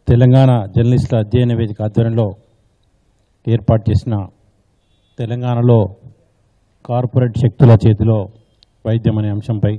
తెలంగాణ జర్నలిస్టుల అధ్యయన వేదిక ఆధ్వర్యంలో ఏర్పాటు చేసిన తెలంగాణలో కార్పొరేట్ శక్తుల చేతిలో వైద్యం అనే అంశంపై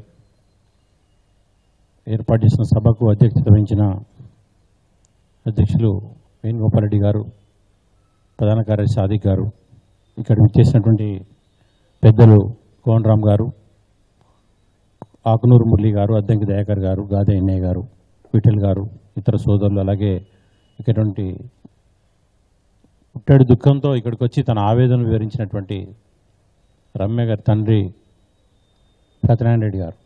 ఏర్పాటు చేసిన సభకు అధ్యక్షత వహించిన అధ్యక్షులు వేణుగోపాల్ రెడ్డి గారు, ప్రధాన కార్యదర్శి సాదిక్ గారు, ఇక్కడ విచ్చేసినటువంటి పెద్దలు కోనరామ్ గారు, ఆకునూరు మురళి గారు, అద్దంకి దయాకర్ గారు, గాదే అన్నయ్య గారు, విఠల్ గారు, ఇతర సోదరులు, అలాగే ఇక్కడంటి పుట్టాడు దుఃఖంతో ఇక్కడికి వచ్చి తన ఆవేదన వివరించినటువంటి రమ్య గారి తండ్రి సత్యనారాయణ రెడ్డి గారు,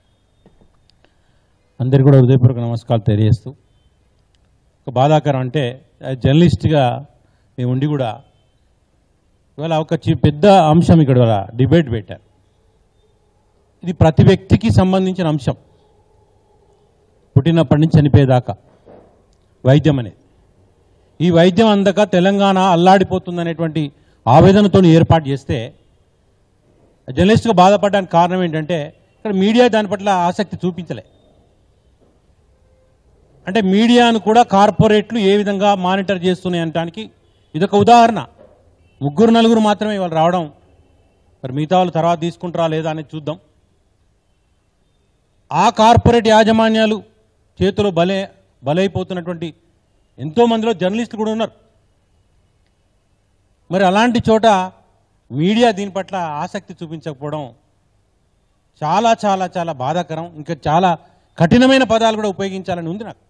అందరికీ కూడా హృదయపూర్వక నమస్కారాలు తెలియజేస్తూ, ఒక బాధాకరం అంటే జర్నలిస్ట్గా మేము ఉండి కూడా ఇవాళ ఒక పెద్ద అంశం ఇక్కడ డిబేట్ పెట్టారు. ఇది ప్రతి వ్యక్తికి సంబంధించిన అంశం, పుట్టినప్పటి నుంచి చనిపోయేదాకా వైద్యం అనేది. ఈ వైద్యం అందక తెలంగాణ అల్లాడిపోతుందనేటువంటి ఆవేదనతో ఏర్పాటు చేస్తే జర్నలిస్ట్గా బాధపడడానికి కారణం ఏంటంటే ఇక్కడ మీడియా దాని పట్ల ఆసక్తి చూపించలే. అంటే మీడియాను కూడా కార్పొరేట్లు ఏ విధంగా మానిటర్ చేస్తున్నాయి అనడానికి ఇదొక ఉదాహరణ. 3-4 మాత్రమే వాళ్ళు రావడం, మరి మిగతా వాళ్ళు తర్వాత తీసుకుంటారా లేదా అనేది చూద్దాం. ఆ కార్పొరేట్ యాజమాన్యాలు చేతిలో బలైపోతున్నటువంటి ఎంతోమందిలో జర్నలిస్టులు కూడా ఉన్నారు. మరి అలాంటి చోట మీడియా దీని పట్ల ఆసక్తి చూపించకపోవడం చాలా చాలా చాలా బాధాకరం. ఇంకా చాలా కఠినమైన పదాలు కూడా ఉపయోగించాలని ఉంది నాకు.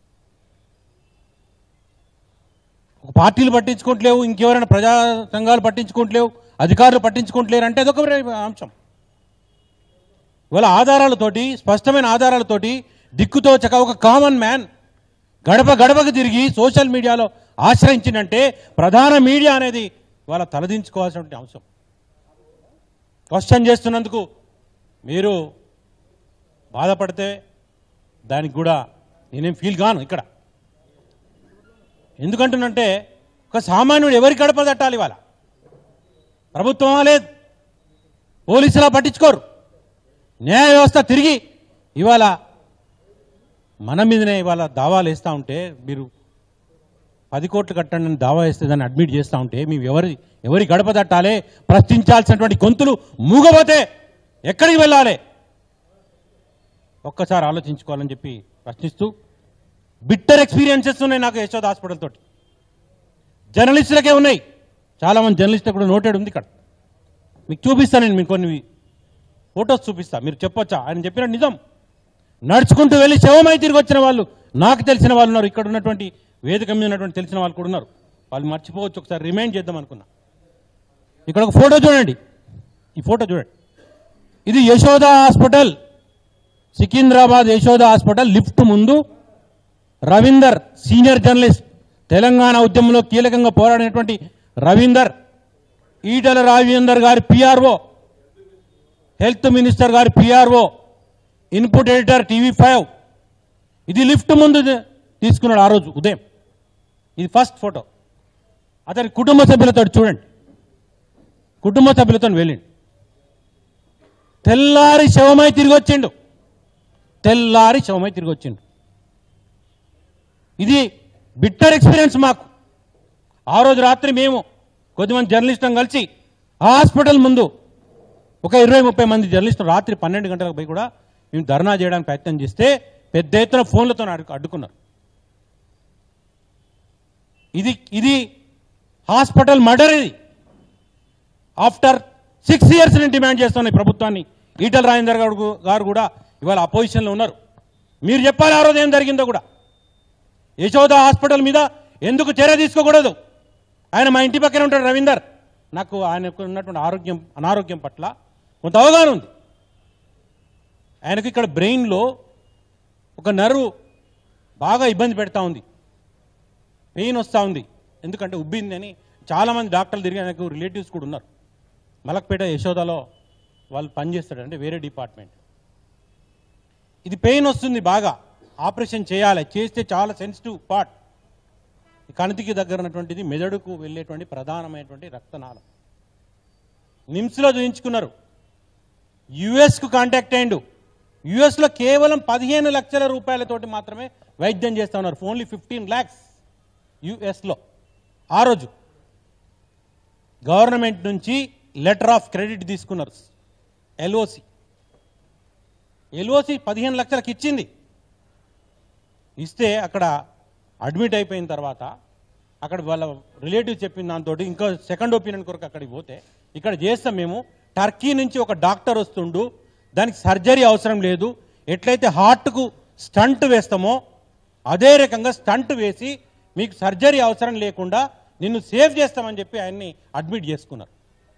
ఒక పార్టీలు పట్టించుకోవట్లేవు, ఇంకెవరైనా ప్రజా సంఘాలు పట్టించుకోవట్లేవు, అధికారులు పట్టించుకోవట్లేరు అంటే అదొక అంశం. ఇవాళ ఆధారాలతోటి, స్పష్టమైన ఆధారాలతోటి దిక్కుతోచక ఒక కామన్ మ్యాన్ గడప గడపకు తిరిగి సోషల్ మీడియాలో ఆశ్రయించిందంటే ప్రధాన మీడియా అనేది వాళ్ళ తలదించుకోవాల్సినటువంటి అంశం. క్వశ్చన్ చేస్తున్నందుకు మీరు బాధపడితే దానికి కూడా నేనేం ఫీల్ కాను ఇక్కడ. ఎందుకంటున్నంటే ఒక సామాన్యుడు ఎవరి గడప తట్టాలి? ఇవాళ ప్రభుత్వమా లేదు, పోలీసులా పట్టించుకోరు, న్యాయ వ్యవస్థ తిరిగి ఇవాళ మన మీదనే ఇవాళ దావాలు వేస్తూ ఉంటే, మీరు 10 కోట్లు కట్టండి అని దావా వేస్తే దాన్ని అడ్మిట్ చేస్తూ ఉంటే మేము ఎవరి గడప తట్టాలి? ప్రశ్నించాల్సినటువంటి గొంతులు మూగబోతే ఎక్కడికి వెళ్ళాలి? ఒక్కసారి ఆలోచించుకోవాలని చెప్పి ప్రశ్నిస్తూ, బిట్టర్ ఎక్స్పీరియన్సెస్ ఉన్నాయి నాకు యశోద హాస్పిటల్ తోటి. జర్నలిస్టులకే ఉన్నాయి, చాలామంది జర్నలిస్టులకు కూడా నోటెడ్ ఉంది ఇక్కడ. మీకు చూపిస్తాను, నేను మీకు కొన్ని ఫొటోస్ చూపిస్తా, మీరు చెప్పొచ్చా ఆయన చెప్పిన నిజం. నడుచుకుంటూ వెళ్ళి శవమై తిరిగి వచ్చిన వాళ్ళు నాకు తెలిసిన వాళ్ళు ఉన్నారు, ఇక్కడ ఉన్నటువంటి వేదిక మీద ఉన్నటువంటి తెలిసిన వాళ్ళు కూడా ఉన్నారు. వాళ్ళు మర్చిపోవచ్చు, ఒకసారి రిమైండ్ చేద్దాం అనుకున్నా. ఇక్కడ ఒక ఫోటో చూడండి, ఈ ఫోటో చూడండి. ఇది Yashoda hospital, Secunderabad Yashoda hospital lift ముందు రవీందర్, సీనియర్ జర్నలిస్ట్, తెలంగాణ ఉద్యమంలో కీలకంగా పోరాడినటువంటి రవీందర్, ఈటల రాజేందర్ గారి పిఆర్ఓ, హెల్త్ మినిస్టర్ గారి పిఆర్ఓ, ఇన్పుట్ ఎడిటర్ TV5. ఇది లిఫ్ట్ ముందు తీసుకున్నాడు ఆ రోజు ఉదయం. ఇది ఫస్ట్ ఫోటో. అతని కుటుంబ సభ్యులతో చూడండి, కుటుంబ సభ్యులతో వెళ్ళిండు. తెల్లారి శవమై తిరిగి వచ్చిండు, తెల్లారి శవమై తిరిగి వచ్చిండు. ఇది బిట్టర్ ఎక్స్పీరియన్స్ మాకు. ఆ రోజు రాత్రి మేము కొద్దిమంది జర్నలిస్టులను కలిసి హాస్పిటల్ ముందు ఒక 20-30 మంది జర్నలిస్టులు రాత్రి 12 గంటలకు పోయి కూడా మేము ధర్నా చేయడానికి ప్రయత్నం చేస్తే పెద్ద ఎత్తున ఫోన్లతో అడ్డుకున్నారు. ఇది హాస్పిటల్ మర్డర్. ఇది ఆఫ్టర్ 6 years నేను డిమాండ్ చేస్తున్నాను ప్రభుత్వాన్ని. ఈటల రాజేందర్ గారు కూడా ఇవాళ అపోజిషన్లో ఉన్నారు. మీరు చెప్పాలి ఆ రోజు ఏం జరిగిందో కూడా. యశోద హాస్పిటల్ మీద ఎందుకు చర్య తీసుకోకూడదు? ఆయన మా ఇంటి పక్కనే ఉంటాడు రవీందర్. నాకు ఆయనకు ఉన్నటువంటి అనారోగ్యం పట్ల కొంత అవగాహన ఉంది. ఆయనకు ఇక్కడ బ్రెయిన్లో ఒక నర్వ్ బాగా ఇబ్బంది పెడతా ఉంది, పెయిన్ వస్తూ ఉంది. ఎందుకంటే ఉబ్బింది అని చాలామంది డాక్టర్లు తిరిగి ఆయనకు రిలేటివ్స్ కూడా ఉన్నారు. మలక్పేట యశోదలో వాళ్ళు పనిచేస్తాడు, అంటే వేరే డిపార్ట్మెంట్. ఇది పెయిన్ వస్తుంది బాగా, ఆపరేషన్ చేయాలి, చేస్తే చాలా సెన్సిటివ్ పార్ట్. కణితికి దగ్గర ఉన్నటువంటిది మెదడుకు వెళ్ళేటువంటి ప్రధానమైనటువంటి రక్తనాళం. నిమ్స్లో చూయించుకున్నారు, యుఎస్కు కాంటాక్ట్ అయ్యిండు, యుఎస్లో కేవలం 15 లక్షల రూపాయలతోటి మాత్రమే వైద్యం చేస్తూ ఉన్నారు. ఓన్లీ 15 lakhs యుఎస్లో. ఆ రోజు గవర్నమెంట్ నుంచి లెటర్ ఆఫ్ క్రెడిట్ తీసుకున్నారు. ఎల్ఓసి 15 లక్షలకు ఇచ్చింది. ఇస్తే అక్కడ అడ్మిట్ అయిపోయిన తర్వాత అక్కడ వాళ్ళ రిలేటివ్ చెప్పిన దాంతో ఇంకో సెకండ్ ఒపీనియన్ కొరకు అక్కడికి పోతే, ఇక్కడ చేస్తాం మేము, టర్కీ నుంచి ఒక డాక్టర్ వస్తుండు, దానికి సర్జరీ అవసరం లేదు, ఎట్లయితే హార్ట్కు స్టంట్ వేస్తామో అదే రకంగా స్టంట్ వేసి మీకు సర్జరీ అవసరం లేకుండా నిన్ను సేవ్ చేస్తామని చెప్పి ఆయన్ని అడ్మిట్ చేసుకున్నారు.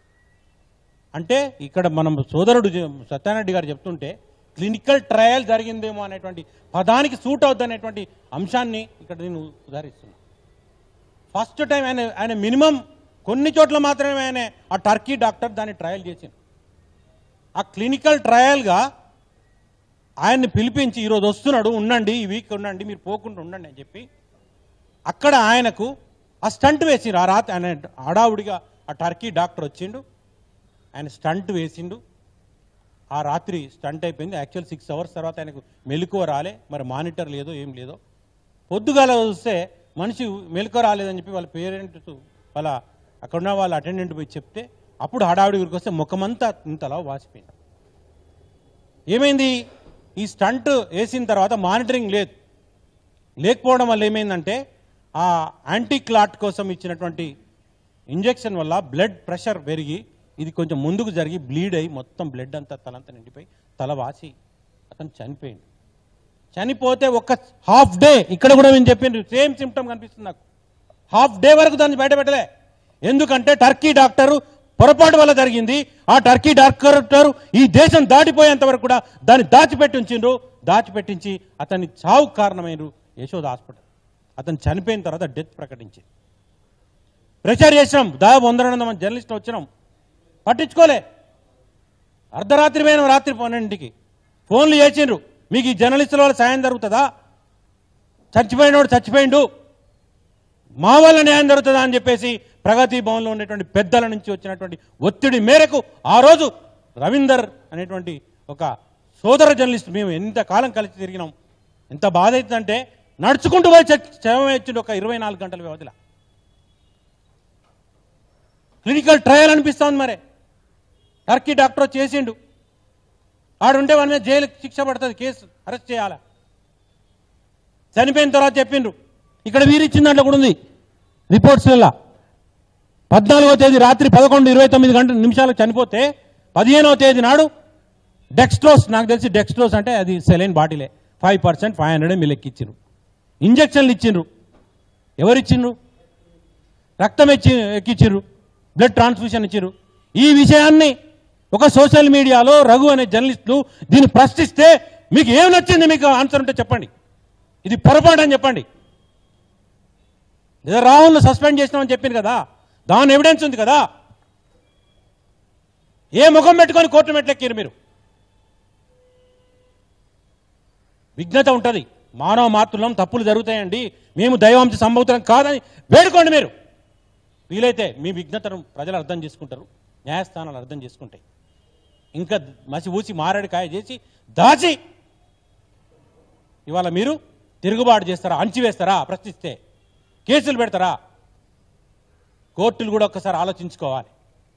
అంటే ఇక్కడ మనం సోదరుడు సత్యారెడ్డి గారు చెప్తుంటే క్లినికల్ ట్రయల్ జరిగిందేమో అనేటువంటి పదానికి సూట్ అవుద్దనేటువంటి అంశాన్ని ఇక్కడ నేను ఉదాహరిస్తున్నాను. ఫస్ట్ టైం ఆయన మినిమం కొన్ని చోట్ల మాత్రమే ఆయన ఆ టర్కీ డాక్టర్ దాన్ని ట్రయల్ చేసింది. ఆ క్లినికల్ ట్రయల్గా ఆయన్ని పిలిపించి ఈరోజు వస్తున్నాడు, ఉండండి, ఈ వీక్ ఉండండి, మీరు పోకుండా ఉండండి అని చెప్పి అక్కడ ఆయనకు ఆ స్టంట్ వేసిండు. ఆ రాత్రి ఆయన హడావుడిగా ఆ టర్కీ డాక్టర్ వచ్చిండు, ఆయన స్టంట్ వేసిండు. ఆ రాత్రి స్టంట్ అయిపోయింది. యాక్చువల్ 6 hours తర్వాత ఆయనకు మెలకువ రాలే, మరి మానిటర్ లేదో ఏం లేదో. పొద్దుగాల వస్తే మనిషి మెలకువ రాలేదని చెప్పి వాళ్ళ పేరెంట్స్ వాళ్ళ అక్కడ ఉన్న వాళ్ళ అటెండెంట్ పోయి చెప్తే అప్పుడు హడావుడి ఊరికి వస్తే ముఖమంతా ఇంతలా వాసిపోయింది. ఏమైంది? ఈ స్టంట్ వేసిన తర్వాత మానిటరింగ్ లేకపోవడం వల్ల ఏమైందంటే ఆ యాంటీ క్లాట్ కోసం ఇచ్చినటువంటి ఇంజెక్షన్ వల్ల బ్లడ్ ప్రెషర్ పెరిగి ఇది కొంచెం ముందుకు జరిగి బ్లీడ్ అయ్యి మొత్తం బ్లడ్ అంతా తలంతా నిండిపోయి తల వాసి అతను చనిపోయింది. చనిపోతే ఒక హాఫ్ డే, ఇక్కడ కూడా నేను చెప్పింది సేమ్ సిమ్టమ్ కనిపిస్తుంది నాకు, హాఫ్ డే వరకు దాన్ని బయటపెట్టలే. ఎందుకంటే టర్కీ డాక్టరు పొరపాటు వల్ల జరిగింది. ఆ టర్కీ డాక్టర్ ఈ దేశం దాటిపోయేంత వరకు కూడా దాన్ని దాచిపెట్టించి అతన్ని చావు కారణమైన యశోద హాస్పిటల్. అతను చనిపోయిన తర్వాత డెత్ ప్రకటించింది. ప్రెషర్ చేసినాం, దాదాపు 100 మంది జర్నలిస్టులు వచ్చినాం, పట్టించుకోలే. అర్ధరాత్రి పోయిన రాత్రి 12కి ఫోన్లు చేసిండ్రు, మీకు ఈ జర్నలిస్టుల వల్ల సాయం జరుగుతుందా, చచ్చిపోయినోడు చచ్చిపోయిండు, మా వల్ల న్యాయం జరుగుతుందా అని చెప్పేసి ప్రగతి భవన్లో ఉండేటువంటి పెద్దల నుంచి వచ్చినటువంటి ఒత్తిడి మేరకు ఆ రోజు రవీందర్ అనేటువంటి ఒక సోదర జర్నలిస్ట్, మేము ఎంతకాలం కలిసి తిరిగినాం, ఎంత బాధ అవుతుందంటే నడుచుకుంటూ పోయి శవం ఇచ్చిండు ఒక 24 గంటల వ్యవధిలో. క్లినికల్ ట్రయల్ అనిపిస్తుంది. మరి టర్కీ డాక్టర్ చేసిండు, ఆడుంటే వాడి మీద జైలు శిక్ష పడుతుంది, కేసు అరెస్ట్ చేయాలా. చనిపోయిన తర్వాత చెప్పిండ్రు, ఇక్కడ వీరిచ్చిన దాంట్లో కూడా ఉంది రిపోర్ట్స్లలో 14వ తేదీ రాత్రి 11:29 చనిపోతే 15వ తేదీ నాడు డెక్స్ట్రోస్, నాకు తెలిసి డెక్స్ట్రోస్ అంటే అది సెలైన్ బాటిలే, 5% 500 ml ఎక్కిచ్చిండ్రు. ఇంజక్షన్లు ఇచ్చిండ్రు. ఎవరిచ్చిండ్రు? రక్తం ఎక్కించిండ్రు, బ్లడ్ ట్రాన్స్ఫ్యూషన్ ఇచ్చిండ్రు. ఈ విషయాన్ని ఒక సోషల్ మీడియాలో రఘు అనే జర్నలిస్టులు దీన్ని ప్రశ్నిస్తే మీకు ఏం నచ్చింది, మీకు ఆన్సర్ ఉంటే చెప్పండి, ఇది పొరపాటు అని చెప్పండి. లేదా రాహుల్ను సస్పెండ్ చేసినామని చెప్పింది కదా, దాని ఎవిడెన్స్ ఉంది కదా, ఏ ముఖం పెట్టుకొని కోర్టు మెట్లెక్కిరు మీరు? విఘ్నత ఉంటుంది, మానవ మాతృలం, తప్పులు జరుగుతాయండి, మేము దైవాంశ సంభూతం కాదని వేడుకోండి మీరు. వీలైతే మీ విఘ్నతను ప్రజలు అర్థం చేసుకుంటారు, న్యాయస్థానాలు అర్థం చేసుకుంటాయి. ఇంకా మసి ఊసి మారడికాయ చేసి దాచి ఇవాళ మీరు తిరుగుబాటు చేస్తారా, అణచివేస్తారా, ప్రశ్నిస్తే కేసులు పెడతారా? కోర్టులు కూడా ఒక్కసారి ఆలోచించుకోవాలి.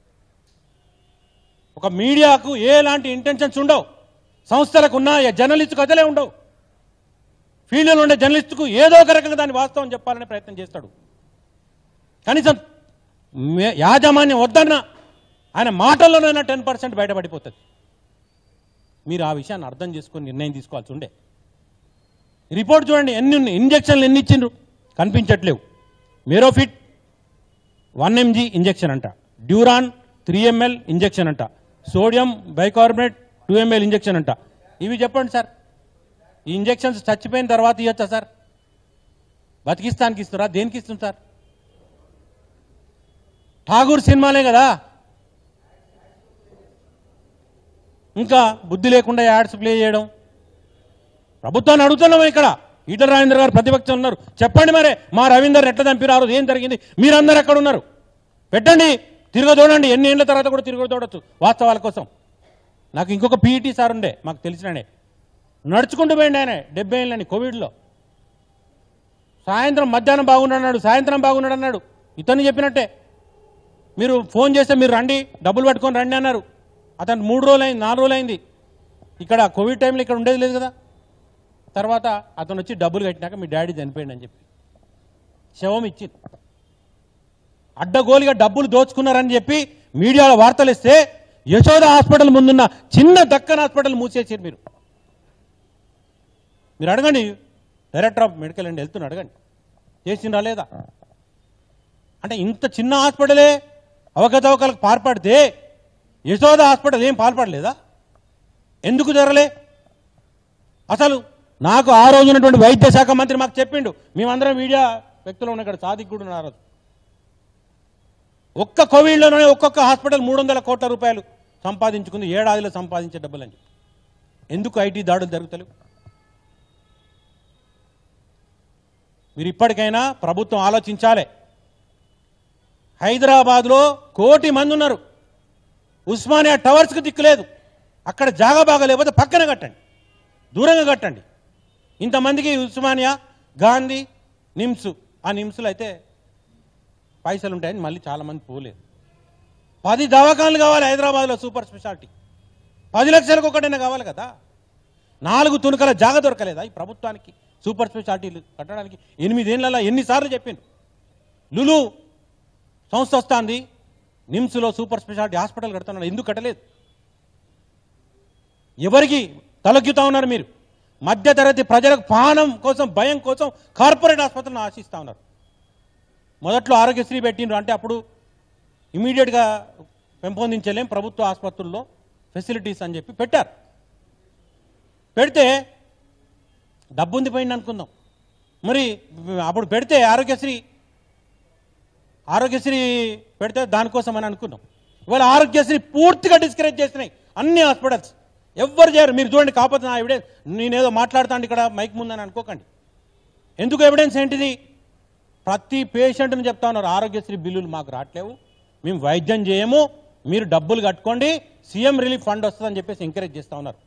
ఒక మీడియాకు ఎలాంటి ఇంటెన్షన్స్ ఉండవు, సంస్థలకు ఉన్న జర్నలిస్టు కథలే ఉండవు. ఫీల్డ్లో ఉండే జర్నలిస్టుకు ఏదో ఒక రకంగా దాన్ని వాస్తవం చెప్పాలనే ప్రయత్నం చేస్తాడు. కనీసం యాజమాన్యం వద్దన్న ఆయన మాటల్లోనైనా 10% బయటపడిపోతుంది. మీరు ఆ విషయాన్ని అర్థం చేసుకొని నిర్ణయం తీసుకోవాల్సి ఉండే. రిపోర్ట్ చూడండి, ఇంజక్షన్లు ఎన్ని ఇచ్చిండ్రు కనిపించట్లేవు. మెరోఫిట్ 1 mg ఇంజక్షన్ అంట, డ్యూరాన్ 3 ml ఇంజక్షన్ అంట, సోడియం బైకార్బోనేట్ 2 ml ఇంజక్షన్ అంట. ఇవి చెప్పండి సార్, ఈ ఇంజక్షన్స్ చచ్చిపోయిన తర్వాత ఇవ్వచ్చా సార్? బతికిస్తానికి ఇస్తారా, దేనికి ఇస్తుంది సార్? ఠాగూర్ సినిమాలే కదా, ఇంకా బుద్ధి లేకుండా యాడ్స్ ప్లే చేయడం. ప్రభుత్వాన్ని అడుగుతున్నాం ఇక్కడ. ఈటల రాజేందర్ గారు ప్రతిపక్షం ఉన్నారు, చెప్పండి మరి మా రవీందర్ ఎట్లా చంపినారు, ఏం జరిగింది, మీరందరూ ఎక్కడ ఉన్నారు పెట్టండి, తిరగదోడండి. ఎన్ని ఏళ్ళ తర్వాత కూడా తిరగదోడచ్చు వాస్తవాల కోసం. నాకు ఇంకొక పీఈటీ సార్ ఉండే, మాకు తెలిసిననే నడుచుకుంటూ పోయింది ఆయన 70 ఏళ్ళని కోవిడ్లో. సాయంత్రం మధ్యాహ్నం బాగున్నాడు, సాయంత్రం బాగున్నాడు అన్నాడు. ఇతన్ని చెప్పినట్టే మీరు ఫోన్ చేస్తే మీరు రండి, డబ్బులు పట్టుకొని రండి అన్నారు. అతను 3 రోజులు అయింది, 4 రోజులు అయింది. ఇక్కడ కోవిడ్ టైంలో ఇక్కడ ఉండేది లేదు కదా. తర్వాత అతను వచ్చి డబ్బులు కట్టినాక మీ డాడీ చనిపోయింది అని చెప్పి శవం ఇచ్చింది. అడ్డగోలుగా డబ్బులు దోచుకున్నారని చెప్పి మీడియాలో వార్తలు ఇస్తే యశోద హాస్పిటల్ ముందున్న చిన్న దక్కన్ హాస్పిటల్ మూసేసారు. మీరు అడగండి, డైరెక్టర్ ఆఫ్ మెడికల్ అండ్ హెల్త్ని అడగండి, చేసిండ్రా లేదా. అంటే ఇంత చిన్న హాస్పిటలే అవకతవకలకు పాల్పడితే యశోద హాస్పిటల్ ఏం పాల్పడలేదా? ఎందుకు జరగలే? అసలు నాకు ఆ రోజు ఉన్నటువంటి వైద్య శాఖ మంత్రి మాకు చెప్పిండు, మేమందరం మీడియా వ్యక్తులు ఉన్న ఇక్కడ సాదిక్ కూడా ఉన్నారు. ఒక్క కోవిడ్లోనే ఒక్కొక్క హాస్పిటల్ 300 కోట్ల రూపాయలు సంపాదించుకుంది, ఏడాదిలో సంపాదించే డబ్బులని. ఎందుకు ఐటీ దాడులు జరుగుతలేవు? మీరు ఇప్పటికైనా ప్రభుత్వం ఆలోచించాలి. హైదరాబాద్లో 1 కోటి మంది ఉన్నారు. ఉస్మానియా టవర్స్కి దిక్కులేదు. అక్కడ జాగా బాగా లేకపోతే పక్కన కట్టండి, దూరంగా కట్టండి. ఇంతమందికి ఉస్మానియా, గాంధీ, నిమ్స్, ఆ నిమ్స్లో అయితే పైసలు ఉంటాయని మళ్ళీ చాలామంది పోలేదు. 10 దవాఖానలు కావాలి హైదరాబాద్లో, సూపర్ స్పెషాలిటీ 10 లక్షలకు ఒకటైనా కావాలి కదా. 4 తునకల జాగా దొరకలేదా ఈ ప్రభుత్వానికి సూపర్ స్పెషాలిటీలు కట్టడానికి? 8 ఏళ్లలో ఎన్నిసార్లు చెప్పిండు. లులు సంస్థ వస్తుంది, నిమ్స్లో సూపర్ స్పెషాలిటీ హాస్పిటల్ కడుతున్నాడు, ఎందుకు కట్టలేదు? ఎవరికి తలొగ్గుతా ఉన్నారు మీరు? మధ్యతరగతి ప్రజలకు పానం కోసం, భయం కోసం కార్పొరేట్ ఆసుపత్రులను ఆశిస్తూ ఉన్నారు. మొదట్లో ఆరోగ్యశ్రీ పెట్టిండ్రు అంటే అప్పుడు ఇమీడియట్గా పెంపొందించలేం ప్రభుత్వ ఆసుపత్రుల్లో ఫెసిలిటీస్ అని చెప్పి పెట్టారు. పెడితే డబ్బు ఉంది పోయింది అనుకుందాం. మరి అప్పుడు పెడితే ఆరోగ్యశ్రీ పెడితే దానికోసం అని అనుకున్నాం. ఇవాళ ఆరోగ్యశ్రీ పూర్తిగా డిస్కరేజ్ చేస్తున్నాయి అన్ని హాస్పిటల్స్. ఎవ్వరు చేయరు. మీరు చూడండి, కాకపోతే నా ఎవిడెన్స్, నేనేదో మాట్లాడుతాను ఇక్కడ మైక్ ముందని అనుకోకండి. ఎందుకు ఎవిడెన్స్ ఏంటిది? ప్రతి పేషెంట్ని చెప్తా ఉన్నారు, ఆరోగ్యశ్రీ బిల్లులు మాకు రావట్లేవు, మేము వైద్యం చేయము, మీరు డబ్బులు కట్టుకోండి, సీఎం రిలీఫ్ ఫండ్ వస్తుందని చెప్పేసి ఎంకరేజ్ చేస్తూ ఉన్నారు.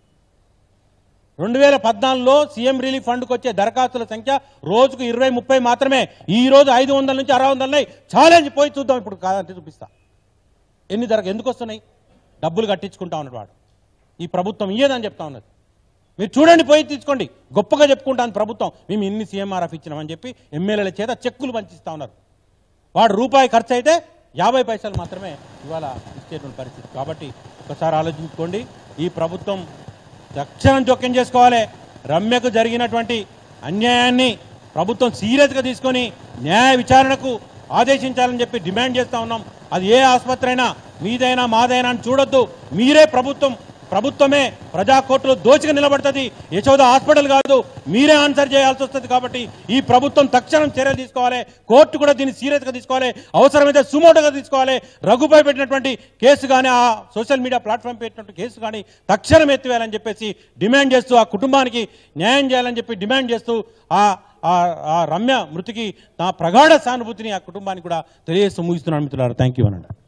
2014లో సీఎం రిలీఫ్ ఫండ్కి వచ్చే దరఖాస్తుల సంఖ్య రోజుకు 20-30 మాత్రమే. ఈ రోజు 500 నుంచి 600 ఉన్నాయి. ఛాలెంజ్ పోయి చూద్దాం, ఇప్పుడు కాదంటే చూపిస్తా ఎందుకు వస్తున్నాయి. డబ్బులు కట్టించుకుంటా ఉన్నాడు వాడు. ఈ ప్రభుత్వం ఇయ్యేదని చెప్తా ఉన్నది. మీరు చూడండి, పోయి తీసుకోండి. గొప్పగా చెప్పుకుంటాను ప్రభుత్వం, మేము ఇన్ని సీఎంఆర్ఎఫ్ ఇచ్చినామని చెప్పి ఎమ్మెల్యేల చేత చెక్కులు పంచిస్తూ ఉన్నారు. వాడు రూపాయి ఖర్చు అయితే 50 పైసలు మాత్రమే ఇవాళ ఇచ్చేటువంటి పరిస్థితి. కాబట్టి ఒకసారి ఆలోచించుకోండి. ఈ ప్రభుత్వం తక్షణం జోక్యం చేసుకోవాలి. రమ్యకు జరిగినటువంటి అన్యాయాన్ని ప్రభుత్వం సీరియస్గా తీసుకొని న్యాయ విచారణకు ఆదేశించాలని చెప్పి డిమాండ్ చేస్తూ ఉన్నాం. అది ఏ ఆసుపత్రి అయినా, మీదైనా మాదైనా అని చూడొద్దు. మీరే ప్రభుత్వమే ప్రజా కోర్టులో దోచిగా నిలబడుతుంది. యశోద హాస్పిటల్ కాదు, మీరే ఆన్సర్ చేయాల్సి వస్తుంది. కాబట్టి ఈ ప్రభుత్వం తక్షణం చర్యలు తీసుకోవాలి. కోర్టు కూడా దీన్ని సీరియస్గా తీసుకోవాలి. అవసరమైతే సుమోటోగా తీసుకోవాలి. రఘుపై పెట్టినటువంటి కేసు కానీ, ఆ సోషల్ మీడియా ప్లాట్ఫామ్ పెట్టినటువంటి కేసు కానీ తక్షణం ఎత్తివేయాలని చెప్పేసి డిమాండ్ చేస్తూ, ఆ కుటుంబానికి న్యాయం చేయాలని చెప్పి డిమాండ్ చేస్తూ, ఆ రమ్య మృతికి నా ప్రగాఢ సానుభూతిని ఆ కుటుంబానికి కూడా తెలియజేస్తూ ముగిస్తున్నాను మిత్రులారా. థ్యాంక్ యూ అనండి.